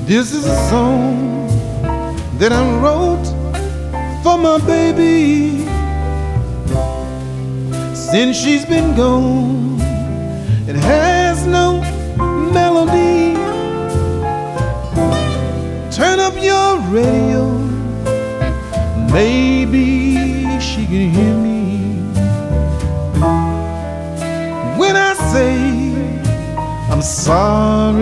This is a song that I wrote for my baby. Since she's been gone, it has no melody. Turn up your radio, maybe she can hear me when I say I'm sorry.